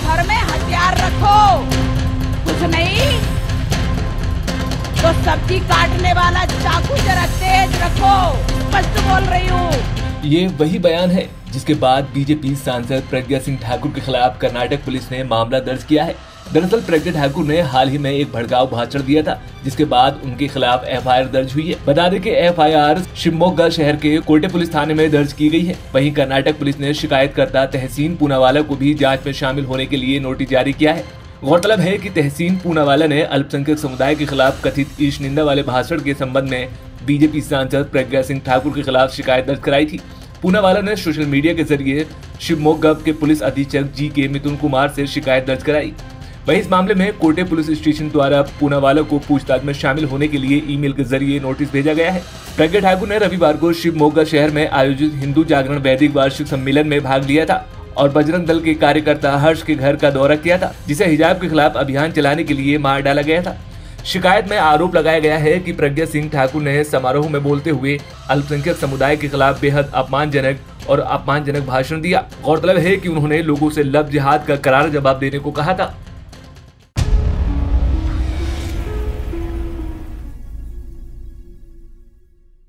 घर में हथियार रखो, कुछ नहीं तो सब्जी काटने वाला चाकू जरा तेज रखो। स्पष्ट बोल रही हूँ। ये वही बयान है जिसके बाद बीजेपी सांसद प्रज्ञा सिंह ठाकुर के खिलाफ कर्नाटक पुलिस ने मामला दर्ज किया है। दरअसल प्रज्ञा ठाकुर ने हाल ही में एक भड़काऊ भाषण दिया था, जिसके बाद उनके खिलाफ एफआईआर दर्ज हुई है। बता दें कि एफआईआर शिवमोगा शहर के कोटे पुलिस थाने में दर्ज की गई है। वहीं कर्नाटक पुलिस ने शिकायतकर्ता तहसीन पूनावाला को भी जांच में शामिल होने के लिए नोटिस जारी किया है। गौरतलब है कि तहसीन पूनावाला ने अल्पसंख्यक समुदाय के खिलाफ कथित ईश निंदा वाले भाषण के संबंध में बीजेपी सांसद प्रज्ञा सिंह ठाकुर के खिलाफ शिकायत दर्ज कराई थी। पूनावाला ने सोशल मीडिया के जरिए शिवमोगा के पुलिस अधीक्षक जी.के. मिथुन कुमार से शिकायत दर्ज कराई। वहीं इस मामले में कोटे पुलिस स्टेशन द्वारा पूनावाला को पूछताछ में शामिल होने के लिए ईमेल के जरिए नोटिस भेजा गया है। प्रज्ञा ठाकुर ने रविवार को शिवमोगा शहर में आयोजित हिंदू जागरण वैदिक वार्षिक सम्मेलन में भाग लिया था और बजरंग दल के कार्यकर्ता हर्ष के घर का दौरा किया था, जिसे हिजाब के खिलाफ अभियान चलाने के लिए मार डाला गया था। शिकायत में आरोप लगाया गया है कि प्रज्ञा सिंह ठाकुर ने समारोह में बोलते हुए अल्पसंख्यक समुदाय के खिलाफ बेहद अपमानजनक भाषण दिया। गौरतलब है कि उन्होंने लोगों से लव जिहाद का करारा जवाब देने को कहा था।